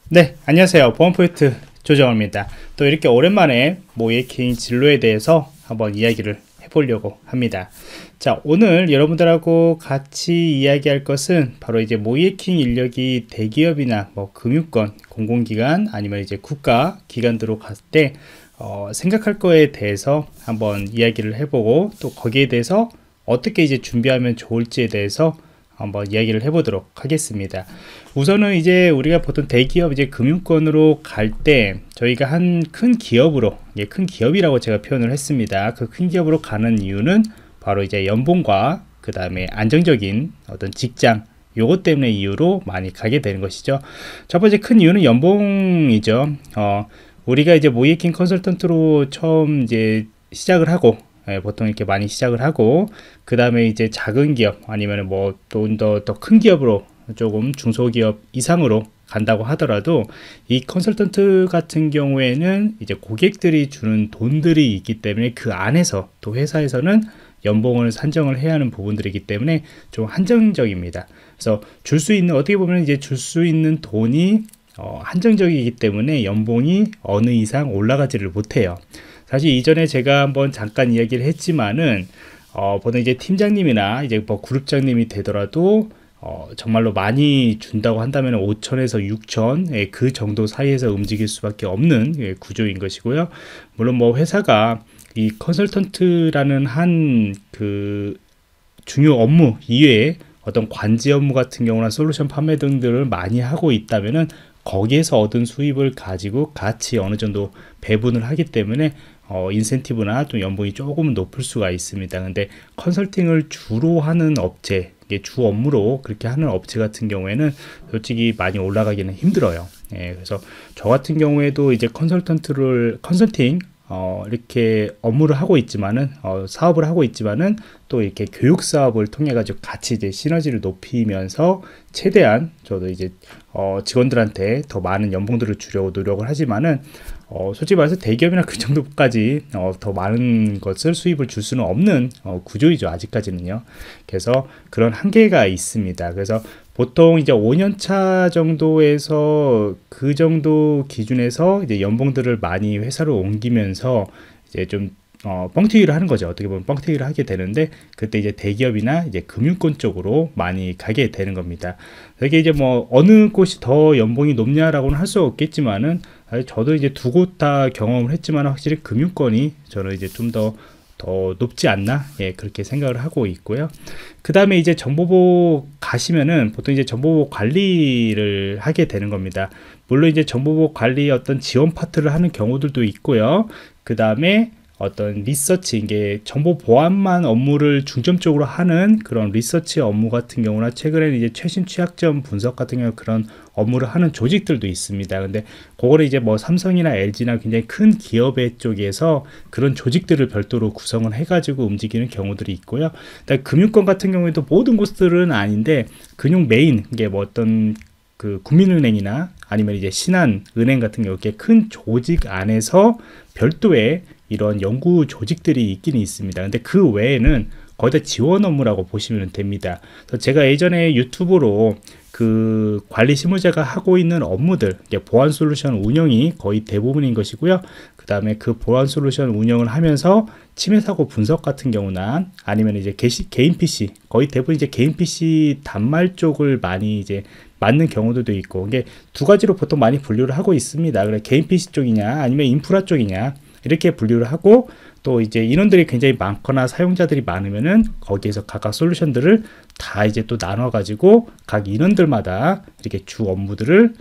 네, 안녕하세요. 보안포인트 조정호입니다. 또 이렇게 오랜만에 모이에킹 진로에 대해서 한번 이야기를 해보려고 합니다. 자, 오늘 여러분들하고 같이 이야기할 것은 바로 이제 모이에킹 인력이 대기업이나 뭐 금융권, 공공기관 아니면 이제 국가 기관들로 갔을 때 생각할 거에 대해서 한번 이야기를 해보고, 또 거기에 대해서 어떻게 이제 준비하면 좋을지에 대해서 한번 이야기를 해보도록 하겠습니다. 우선은 이제 우리가 보통 대기업 이제 금융권으로 갈 때 저희가 한 큰 기업으로, 큰 기업이라고 제가 표현을 했습니다. 그 큰 기업으로 가는 이유는 바로 이제 연봉과 그 다음에 안정적인 어떤 직장, 요것 때문에 이유로 많이 가게 되는 것이죠. 첫 번째 큰 이유는 연봉이죠. 우리가 이제 모이에킹 컨설턴트로 처음 이제 시작을 하고, 보통 이렇게 많이 시작을 하고, 그 다음에 이제 작은 기업 아니면 뭐 좀 더 큰 기업으로, 조금 중소기업 이상으로 간다고 하더라도 이 컨설턴트 같은 경우에는 이제 고객들이 주는 돈들이 있기 때문에 그 안에서 또 회사에서는 연봉을 산정을 해야 하는 부분들이기 때문에 좀 한정적입니다. 그래서 줄 수 있는, 어떻게 보면 이제 줄 수 있는 돈이 한정적이기 때문에 연봉이 어느 이상 올라가지를 못해요. 사실 이전에 제가 한번 잠깐 이야기를 했지만은 보통 이제 팀장님이나 이제 뭐 그룹장님이 되더라도 정말로 많이 준다고 한다면 5천에서 6천, 그 정도 사이에서 움직일 수밖에 없는 구조인 것이고요. 물론 뭐 회사가 이 컨설턴트라는 한 그 중요 업무 이외에 어떤 관제 업무 같은 경우나 솔루션 판매 등들을 많이 하고 있다면은 거기에서 얻은 수입을 가지고 같이 어느 정도 배분을 하기 때문에 인센티브나 또 연봉이 조금 높을 수가 있습니다. 근데 컨설팅을 주로 하는 업체, 이게 주 업무로 그렇게 하는 업체 같은 경우에는 솔직히 많이 올라가기는 힘들어요. 그래서 저 같은 경우에도 이제 컨설팅 이렇게 업무를 하고 있지만은, 사업을 하고 있지만은 또 이렇게 교육 사업을 통해 가지고 같이 이제 시너지를 높이면서 최대한 저도 이제 직원들한테 더 많은 연봉들을 주려고 노력을 하지만은 솔직히 말해서 대기업이나 그 정도까지 더 많은 것을 수입을 줄 수는 없는 구조이죠, 아직까지는요. 그래서 그런 한계가 있습니다. 그래서 보통 이제 5년차 정도에서 그 정도 기준에서 이제 연봉들을 많이 회사로 옮기면서 이제 좀 뻥튀기를 하는 거죠. 어떻게 보면 뻥튀기를 하게 되는데, 그때 이제 대기업이나 이제 금융권 쪽으로 많이 가게 되는 겁니다. 이게 이제 뭐 어느 곳이 더 연봉이 높냐라고는 할 수 없겠지만은, 저도 이제 두 곳 다 경험을 했지만 확실히 금융권이 저는 이제 좀 더 높지 않나, 그렇게 생각을 하고 있고요. 그 다음에 이제 정보보호 가시면은 보통 이제 정보보호 관리를 하게 되는 겁니다. 물론 이제 정보보호 관리 어떤 지원 파트를 하는 경우들도 있고요. 그 다음에 어떤 리서치, 이게 정보 보안만 업무를 중점적으로 하는 그런 리서치 업무 같은 경우나, 최근에는 이제 최신 취약점 분석 같은 경우 그런 업무를 하는 조직들도 있습니다. 근데 그거를 이제 뭐 삼성이나 LG나 굉장히 큰 기업의 쪽에서 그런 조직들을 별도로 구성을 해가지고 움직이는 경우들이 있고요. 금융권 같은 경우에도 모든 곳들은 아닌데, 금융 메인, 이게 뭐 어떤 그 국민은행이나 아니면 이제 신한은행 같은 경우 이렇게 큰 조직 안에서 별도의 이런 연구 조직들이 있기는 있습니다. 근데 그 외에는 거의 다 지원 업무라고 보시면 됩니다. 그래서 제가 예전에 유튜브로 그 관리 실무자가 하고 있는 업무들, 보안 솔루션 운영이 거의 대부분인 것이고요. 그 다음에 그 보안 솔루션 운영을 하면서 침해 사고 분석 같은 경우나, 아니면 이제 개인 PC, 거의 대부분 이제 개인 PC 단말 쪽을 많이 이제 맞는 경우도 있고, 이게 두 가지로 보통 많이 분류를 하고 있습니다. 그래, 개인 PC 쪽이냐 아니면 인프라 쪽이냐, 이렇게 분류를 하고, 또 이제 인원들이 굉장히 많거나 사용자들이 많으면은 거기에서 각각 솔루션들을 다 이제 또 나눠 가지고 각 인원들마다 이렇게 주 업무들을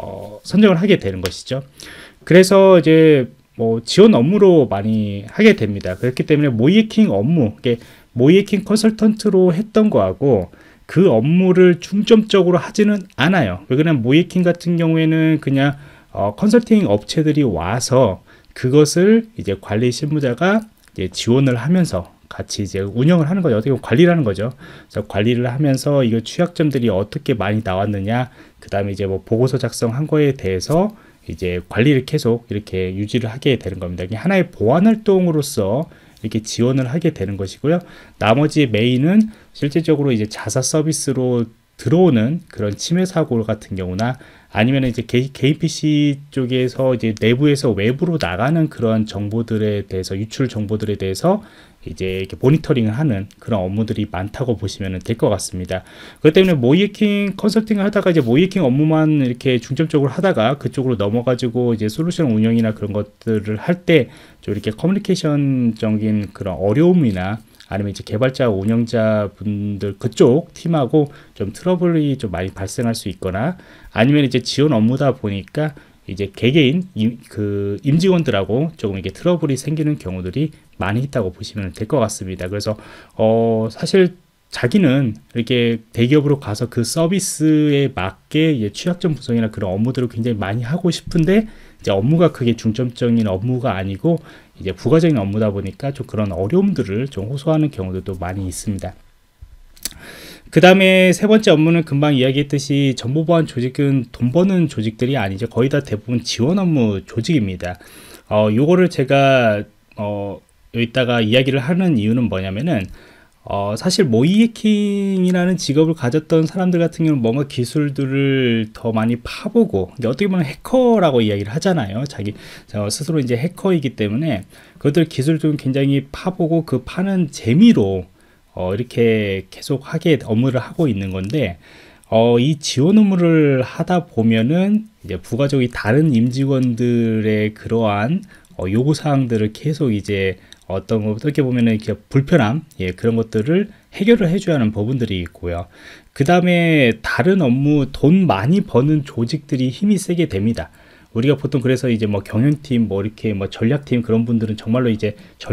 선정을 하게 되는 것이죠. 그래서 이제 뭐 지원 업무로 많이 하게 됩니다. 그렇기 때문에 모이에킹 업무, 모이에킹 컨설턴트로 했던 거하고 그 업무를 중점적으로 하지는 않아요. 왜 그러냐면 모이에킹 같은 경우에는 그냥 컨설팅 업체들이 와서 그것을 이제 관리 실무자가 이제 지원을 하면서 같이 이제 운영을 하는 거죠. 어떻게 보면 관리를 하는 거죠. 그래서 관리를 하면서 이거 취약점들이 어떻게 많이 나왔느냐, 그 다음에 이제 뭐 보고서 작성한 거에 대해서 이제 관리를 계속 이렇게 유지를 하게 되는 겁니다. 이게 하나의 보안 활동으로서 이렇게 지원을 하게 되는 것이고요. 나머지 메인은 실질적으로 이제 자사 서비스로 들어오는 그런 침해 사고 같은 경우나, 아니면 이제 개인 PC 쪽에서 이제 내부에서 외부로 나가는 그런 정보들에 대해서, 유출 정보들에 대해서 이제 이렇게 모니터링을 하는 그런 업무들이 많다고 보시면 될 것 같습니다. 그렇기 때문에 모이에킹 컨설팅을 하다가 이제 모이에킹 업무만 이렇게 중점적으로 하다가 그쪽으로 넘어가지고 이제 솔루션 운영이나 그런 것들을 할 때 좀 이렇게 커뮤니케이션적인 그런 어려움이나 아니면 이제 개발자, 운영자 분들 그쪽 팀하고 좀 트러블이 좀 많이 발생할 수 있거나, 아니면 이제 지원 업무다 보니까 이제 개개인 임직원들하고 조금 이렇게 트러블이 생기는 경우들이 많이 있다고 보시면 될 것 같습니다. 그래서 사실 자기는 이렇게 대기업으로 가서 그 서비스에 맞게 이제 취약점 분석이나 그런 업무들을 굉장히 많이 하고 싶은데, 이제 업무가 그게 중점적인 업무가 아니고 이제 부가적인 업무다 보니까 좀 그런 어려움들을 좀 호소하는 경우도 많이 있습니다. 그 다음에 세 번째 업무는 금방 이야기했듯이 정보보안 조직은 돈 버는 조직들이 아니죠. 거의 다 대부분 지원 업무 조직입니다. 요거를 제가 여기다가 이야기를 하는 이유는 뭐냐면은 사실 모이해킹이라는 직업을 가졌던 사람들 같은 경우는 뭔가 기술들을 더 많이 파보고, 이제 어떻게 보면 해커라고 이야기를 하잖아요. 자기 스스로 이제 해커이기 때문에 그것들 기술들은 굉장히 파보고 그 파는 재미로 이렇게 계속 업무를 하고 있는 건데, 이 지원 업무를 하다 보면은 이제 부가적인 다른 임직원들의 그러한 요구 사항들을 계속 이제 어떻게 보면은 이렇게 불편함, 예, 그런 것들을 해결을 해줘야 하는 부분들이 있고요. 그 다음에 다른 업무, 돈 많이 버는 조직들이 힘이 세게 됩니다. 우리가 보통 그래서 이제 뭐 경영팀, 뭐 이렇게 뭐 전략팀, 그런 분들은 정말로 이제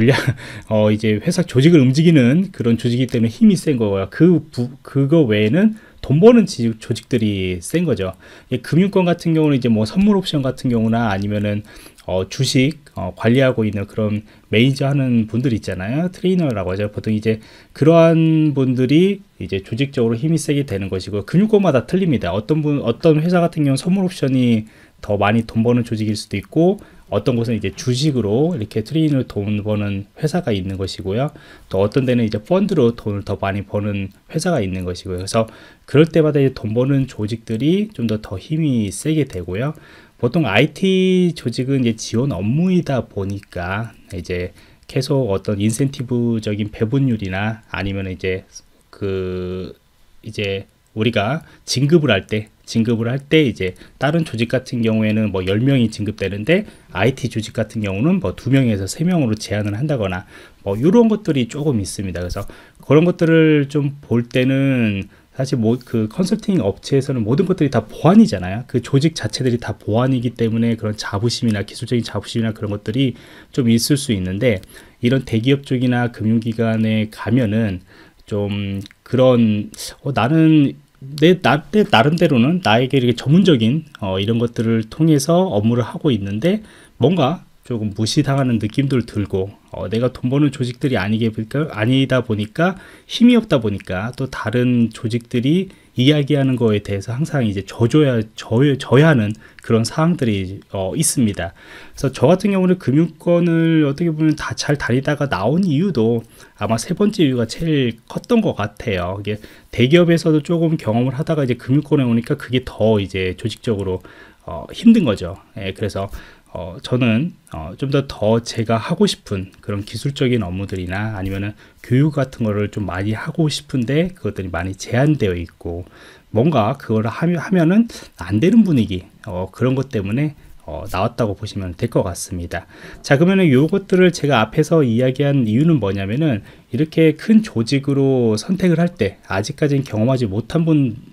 이제 회사 조직을 움직이는 그런 조직이기 때문에 힘이 센 거고요. 그거 외에는 돈 버는 조직들이 센 거죠. 금융권 같은 경우는 이제 뭐 선물 옵션 같은 경우나 아니면은 주식 관리하고 있는 그런 매니저 하는 분들 있잖아요. 트레이너라고 하죠. 보통 이제 그러한 분들이 이제 조직적으로 힘이 세게 되는 것이고, 금융권마다 틀립니다. 어떤 회사 같은 경우는 선물 옵션이 더 많이 돈 버는 조직일 수도 있고, 어떤 곳은 이제 주식으로 이렇게 트레이너로 돈 버는 회사가 있는 것이고요. 또 어떤 데는 이제 펀드로 돈을 더 많이 버는 회사가 있는 것이고요. 그래서 그럴 때마다 이제 돈 버는 조직들이 좀 더 힘이 세게 되고요. 보통 IT 조직은 이제 지원 업무이다 보니까 이제 계속 어떤 인센티브적인 배분율이나 아니면 이제 이제 우리가 진급을 할 때 이제 다른 조직 같은 경우에는 뭐 10명이 진급되는데 IT 조직 같은 경우는 뭐 2명에서 3명으로 제한을 한다거나 뭐 이런 것들이 조금 있습니다. 그래서 그런 것들을 좀 볼 때는 사실 그 컨설팅 업체에서는 모든 것들이 다 보안이잖아요. 그 조직 자체들이 다 보안이기 때문에 그런 자부심이나 기술적인 자부심이나 그런 것들이 좀 있을 수 있는데, 이런 대기업 쪽이나 금융기관에 가면은 좀 그런 나는 내 나름대로는 나에게 이렇게 전문적인 이런 것들을 통해서 업무를 하고 있는데 뭔가 조금 무시당하는 느낌들 들고, 내가 돈 버는 조직들이 아니다 보니까 힘이 없다 보니까 또 다른 조직들이 이야기하는 거에 대해서 항상 이제 져야 하는 그런 사항들이 있습니다. 그래서 저 같은 경우는 금융권을 어떻게 보면 다 잘 다니다가 나온 이유도 아마 세 번째 이유가 제일 컸던 것 같아요. 이게 대기업에서도 조금 경험을 하다가 이제 금융권에 오니까 그게 더 이제 조직적으로 힘든 거죠. 예, 그래서 저는 좀 더 제가 하고 싶은 그런 기술적인 업무들이나 아니면은 교육 같은 거를 좀 많이 하고 싶은데 그것들이 많이 제한되어 있고, 뭔가 그걸 하면은 안 되는 분위기, 그런 것 때문에 나왔다고 보시면 될 것 같습니다. 자, 그러면은 요것들을 제가 앞에서 이야기한 이유는 뭐냐면은, 이렇게 큰 조직으로 선택을 할 때 아직까지는 경험하지 못한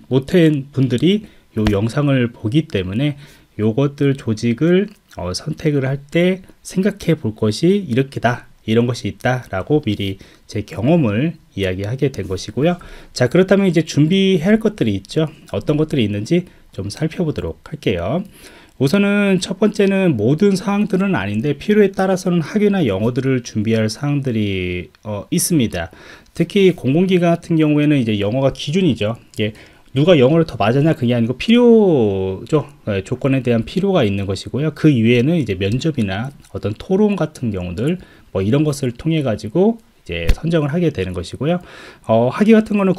분들이 요 영상을 보기 때문에 요것들 조직을 선택을 할 때 생각해 볼 것이 이렇게다, 이런 것이 있다 라고 미리 제 경험을 이야기하게 된 것이고요. 자, 그렇다면 이제 준비해야 할 것들이 있죠. 어떤 것들이 있는지 좀 살펴보도록 할게요. 우선은 첫 번째는 모든 사항들은 아닌데 필요에 따라서는 학위나 영어들을 준비할 사항들이 있습니다. 특히 공공기관 같은 경우에는 이제 영어가 기준이죠. 예. 누가 영어를 더 맞았냐 그게 아니고 필요죠. 조건에 대한 필요가 있는 것이고요. 그 이외에는 이제 면접이나 어떤 토론 같은 경우들 뭐 이런 것을 통해 가지고 이제 선정을 하게 되는 것이고요. 학위 같은 거는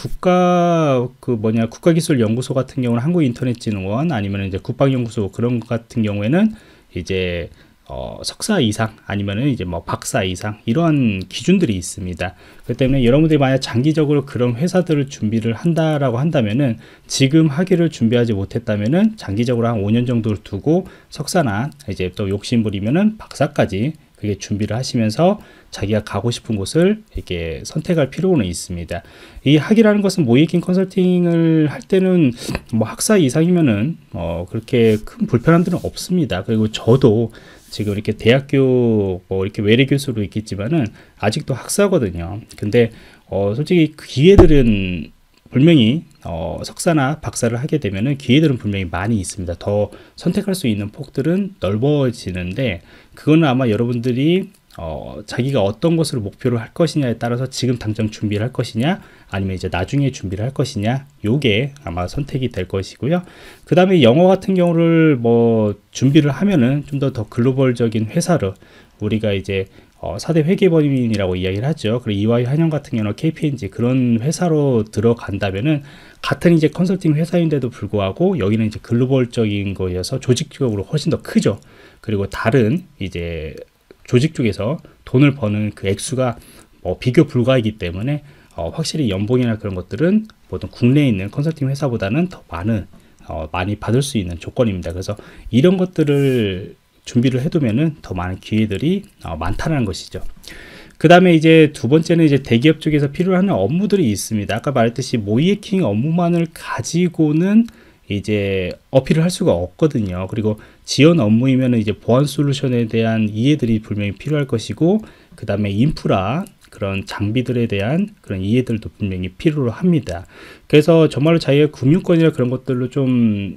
국가기술연구소 같은 경우는 한국인터넷진흥원 아니면 이제 국방연구소 그런 것 같은 경우에는 이제 석사 이상 아니면은 이제 뭐 박사 이상 이러한 기준들이 있습니다. 그렇기 때문에 여러분들이 만약 장기적으로 그런 회사들을 준비를 한다라고 한다면은 지금 학위를 준비하지 못했다면은 장기적으로 한 5년 정도를 두고 석사나 이제 또 욕심부리면은 박사까지 그게 준비를 하시면서 자기가 가고 싶은 곳을 이렇게 선택할 필요는 있습니다. 이 학위라는 것은 모이킹 컨설팅을 할 때는 뭐 학사 이상이면은 그렇게 큰 불편함들은 없습니다. 그리고 저도 지금 이렇게 대학교 뭐 이렇게 외래 교수로 있겠지만은 아직도 학사거든요. 근데 솔직히 기회들은 분명히 석사나 박사를 하게 되면은 기회들은 분명히 많이 있습니다. 더 선택할 수 있는 폭들은 넓어지는데 그거는 아마 여러분들이 자기가 어떤 것으로 목표를 할 것이냐에 따라서 지금 당장 준비를 할 것이냐 아니면 이제 나중에 준비를 할 것이냐 요게 아마 선택이 될 것이고요. 그 다음에 영어 같은 경우를 뭐 준비를 하면은 좀 더 글로벌적인 회사로 우리가 이제 4대 회계법인이라고 이야기를 하죠. 그리고 EY 한영 같은 경우는 KPMG 그런 회사로 들어간다면은 같은 이제 컨설팅 회사인데도 불구하고 여기는 이제 글로벌적인 거여서 조직적으로 훨씬 더 크죠. 그리고 다른 이제 조직 쪽에서 돈을 버는 그 액수가 비교 불가이기 때문에 확실히 연봉이나 그런 것들은 보통 국내에 있는 컨설팅 회사보다는 더 많이 받을 수 있는 조건입니다. 그래서 이런 것들을 준비를 해두면은 더 많은 기회들이 많다는 것이죠. 그 다음에 이제 두 번째는 이제 대기업 쪽에서 필요로 하는 업무들이 있습니다. 아까 말했듯이 모이에킹 업무만을 가지고는 이제 어필을 할 수가 없거든요. 그리고 지원 업무이면은 이제 보안 솔루션에 대한 이해들이 분명히 필요할 것이고, 그 다음에 인프라 그런 장비들에 대한 그런 이해들도 분명히 필요로 합니다. 그래서 정말로 자기의 금융권이나 그런 것들로 좀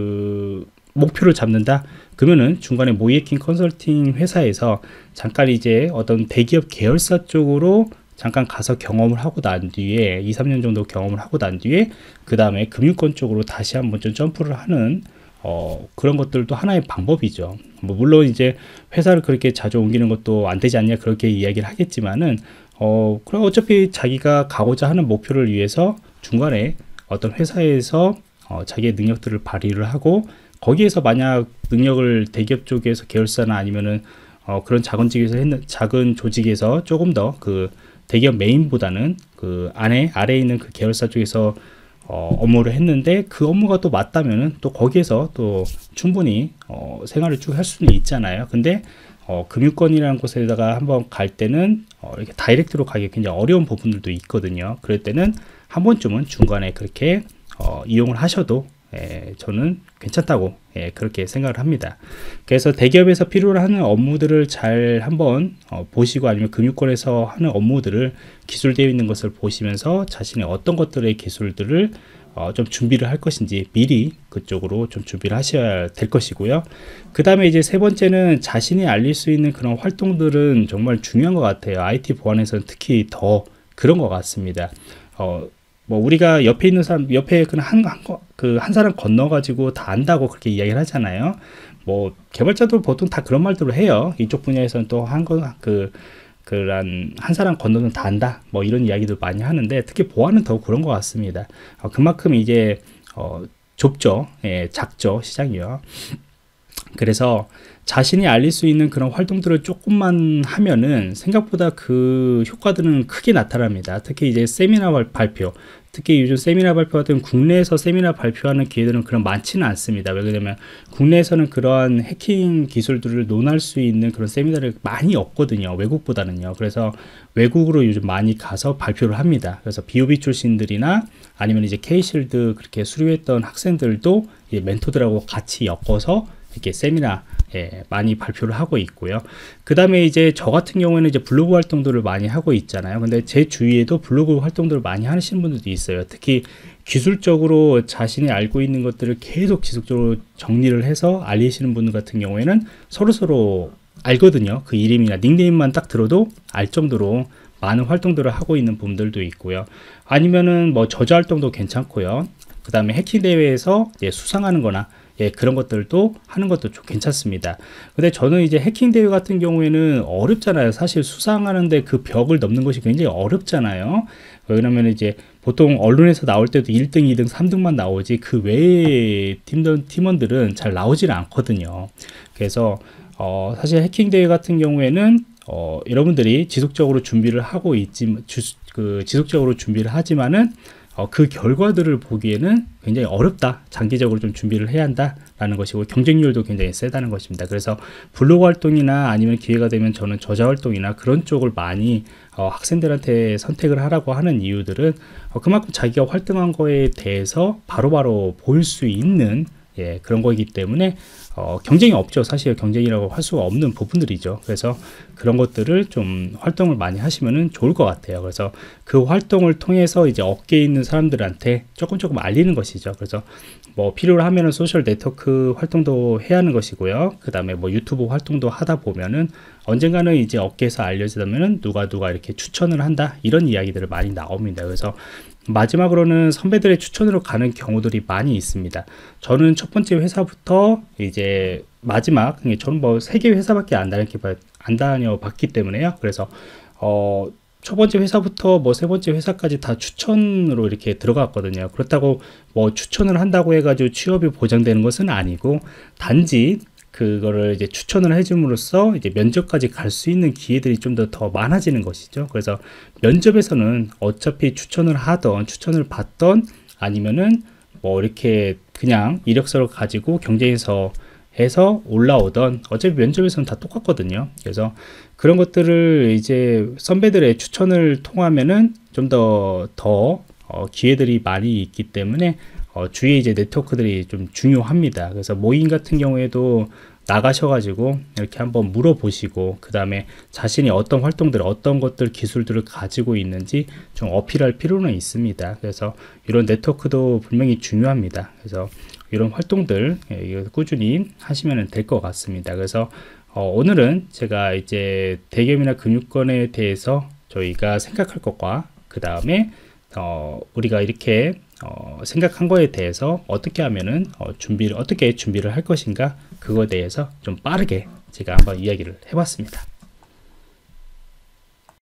목표를 잡는다. 그러면은 중간에 모이에킹 컨설팅 회사에서 잠깐 이제 어떤 대기업 계열사 쪽으로 잠깐 가서 경험을 하고 난 뒤에 2-3년 정도 경험을 하고 난 뒤에 그 다음에 금융권 쪽으로 다시 한번 좀 점프를 하는 그런 것들도 하나의 방법이죠. 뭐 물론 이제 회사를 그렇게 자주 옮기는 것도 안 되지 않냐 그렇게 이야기를 하겠지만은 그럼 어차피 자기가 가고자 하는 목표를 위해서 중간에 어떤 회사에서 자기의 능력들을 발휘를 하고 거기에서 만약 능력을 대기업 쪽에서 계열사나 아니면은 그런 작은 조직에서 조금 더 그 대기업 메인보다는 그 아래에 있는 그 계열사 쪽에서 업무를 했는데 그 업무가 또 맞다면은 또 거기에서 또 충분히 생활을 쭉 할 수는 있잖아요. 근데 금융권이라는 곳에다가 한번 갈 때는 이렇게 다이렉트로 가기 굉장히 어려운 부분들도 있거든요. 그럴 때는 한 번쯤은 중간에 그렇게 이용을 하셔도 저는 괜찮다고 그렇게 생각을 합니다. 그래서 대기업에서 필요로 하는 업무들을 잘 한번 보시고 아니면 금융권에서 하는 업무들을 기술되어 있는 것을 보시면서 자신의 어떤 것들의 기술들을 좀 준비를 할 것인지 미리 그쪽으로 좀 준비를 하셔야 될 것이고요. 그 다음에 이제 세 번째는 자신이 알릴 수 있는 그런 활동들은 정말 중요한 것 같아요. IT 보안에서는 특히 더 그런 것 같습니다. 뭐 우리가 옆에 있는 사람 옆에 한 사람 건너가지고 다 안다고 그렇게 이야기를 하잖아요. 뭐 개발자도 보통 다 그런 말들을 해요. 이쪽 분야에서는 또 한 사람 건너는 다 안다. 뭐 이런 이야기도 많이 하는데 특히 보안은 더 그런 것 같습니다. 그만큼 이게 좁죠. 작죠 시장이요. 그래서 자신이 알릴 수 있는 그런 활동들을 조금만 하면은 생각보다 그 효과들은 크게 나타납니다. 특히 이제 세미나 발표, 특히 요즘 세미나 발표 같은 국내에서 세미나 발표하는 기회들은 그런 많지는 않습니다. 왜냐면 국내에서는 그러한 해킹 기술들을 논할 수 있는 그런 세미나를 많이 없거든요. 외국보다는요. 그래서 외국으로 요즘 많이 가서 발표를 합니다. 그래서 BOB 출신들이나 아니면 이제 K-실드 그렇게 수료했던 학생들도 멘토들하고 같이 엮어서 이렇게 세미나 많이 발표를 하고 있고요. 그 다음에 이제 저 같은 경우에는 이제 블로그 활동들을 많이 하고 있잖아요. 근데 제 주위에도 블로그 활동들을 많이 하시는 분들도 있어요. 특히 기술적으로 자신이 알고 있는 것들을 계속 지속적으로 정리를 해서 알리시는 분들 같은 경우에는 서로서로 알거든요. 그 이름이나 닉네임만 딱 들어도 알 정도로 많은 활동들을 하고 있는 분들도 있고요. 아니면은 뭐 저자 활동도 괜찮고요. 그 다음에 해킹 대회에서 수상하는 거나 예, 그런 것들도 하는 것도 좀 괜찮습니다. 근데 저는 이제 해킹 대회 같은 경우에는 어렵잖아요. 사실 수상하는데 그 벽을 넘는 것이 굉장히 어렵잖아요. 왜냐면 이제 보통 언론에서 나올 때도 1등, 2등, 3등만 나오지 그 외의 팀원들은 잘 나오지는 않거든요. 그래서 사실 해킹 대회 같은 경우에는 여러분들이 지속적으로 준비를 하고 지속적으로 준비를 하지만은 그 결과들을 보기에는 굉장히 어렵다. 장기적으로 좀 준비를 해야 한다라는 것이고 경쟁률도 굉장히 세다는 것입니다. 그래서 블로그 활동이나 아니면 기회가 되면 저는 저자 활동이나 그런 쪽을 많이 학생들한테 선택을 하라고 하는 이유들은 그만큼 자기가 활동한 거에 대해서 바로바로 보일 수 있는 예, 그런 거이기 때문에 경쟁이 없죠. 사실 경쟁이라고 할 수가 없는 부분들이죠. 그래서 그런 것들을 좀 활동을 많이 하시면은 좋을 것 같아요. 그래서 그 활동을 통해서 이제 업계에 있는 사람들한테 조금 알리는 것이죠. 그래서 뭐 필요로 하면은 소셜 네트워크 활동도 해야 하는 것이고요. 그 다음에 뭐 유튜브 활동도 하다 보면은 언젠가는 이제 업계에서 알려지다면은 누가 이렇게 추천을 한다 이런 이야기들을 많이 나옵니다. 그래서 마지막으로는 선배들의 추천으로 가는 경우들이 많이 있습니다. 저는 첫 번째 회사부터 이제 마지막, 저는 뭐 3개 회사밖에 안 다녀봤기 때문에요. 그래서 첫 번째 회사부터 뭐 세 번째 회사까지 다 추천으로 이렇게 들어갔거든요. 그렇다고 뭐 추천을 한다고 해가지고 취업이 보장되는 것은 아니고, 단지 그거를 이제 추천을 해줌으로써 이제 면접까지 갈 수 있는 기회들이 좀 더 많아지는 것이죠. 그래서 면접에서는 어차피 추천을 받던 아니면은 뭐 이렇게 그냥 이력서를 가지고 경쟁에서 해서 올라오던 어차피 면접에서는 다 똑같거든요. 그래서 그런 것들을 이제 선배들의 추천을 통하면은 좀 더 기회들이 많이 있기 때문에 주위에 이제 네트워크들이 좀 중요합니다. 그래서 모임 같은 경우에도 나가셔가지고 이렇게 한번 물어보시고, 그 다음에 자신이 어떤 활동들, 어떤 것들, 기술들을 가지고 있는지 좀 어필할 필요는 있습니다. 그래서 이런 네트워크도 분명히 중요합니다. 그래서 이런 활동들 꾸준히 하시면 될 것 같습니다. 그래서 오늘은 제가 이제 대기업이나 금융권에 대해서 저희가 생각할 것과 그 다음에 우리가 이렇게 생각한 거에 대해서 어떻게 하면은 어떻게 준비를 할 것인가, 그거에 대해서 좀 빠르게 제가 한번 이야기를 해봤습니다.